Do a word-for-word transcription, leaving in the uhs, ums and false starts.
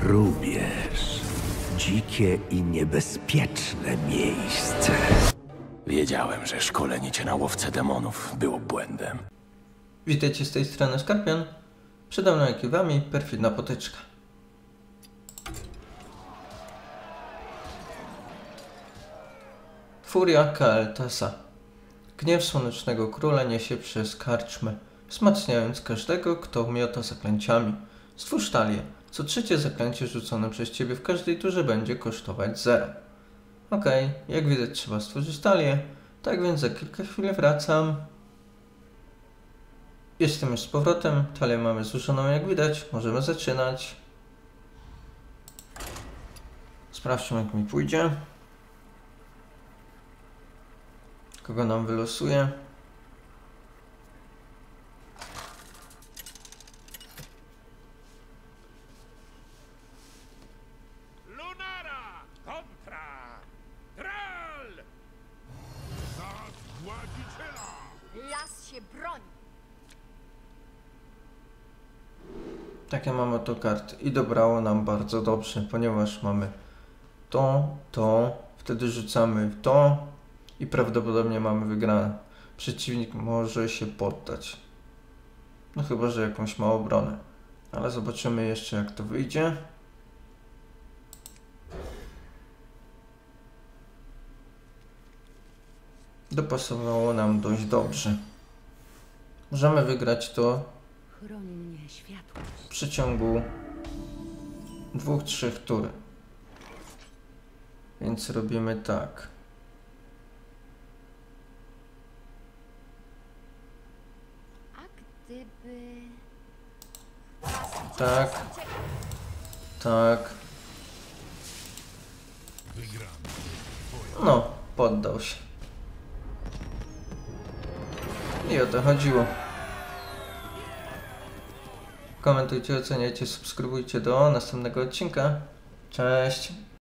Rubież. Dzikie i niebezpieczne miejsce. Wiedziałem, że szkolenie cię na łowcę demonów było błędem. Witajcie z tej strony Skorpion. Przede mną jak i wami perfidna potyczka. Furia Kael'thasa. Gniew Słonecznego Króla niesie przez karczmę, wzmacniając każdego, kto miota zaklęciami. Stwórz talię. Co trzecie zaklęcie rzucone przez ciebie w każdej turze będzie kosztować zero. Okej, okay, jak widać trzeba stworzyć talię, tak więc za kilka chwil wracam. Jestem już z powrotem, talię mamy złożoną jak widać, możemy zaczynać. Sprawdźmy jak mi pójdzie. Kogo nam wylosuje? Lunara kontra Thrall! Za Władziciela! Las się broni! Takie mamy to karty i dobrało nam bardzo dobrze, ponieważ mamy to, to, wtedy rzucamy to i prawdopodobnie mamy wygrane. Przeciwnik może się poddać. No chyba, że jakąś ma obronę. Ale zobaczymy jeszcze jak to wyjdzie. Dopasowało nam dość dobrze. Możemy wygrać to Chroni mnie światłość. w przeciągu dwóch, trzech tur. Więc robimy tak. A gdyby... Tak. Tak. No, poddał się. I o to chodziło. Komentujcie, oceniajcie, subskrybujcie do następnego odcinka. Cześć!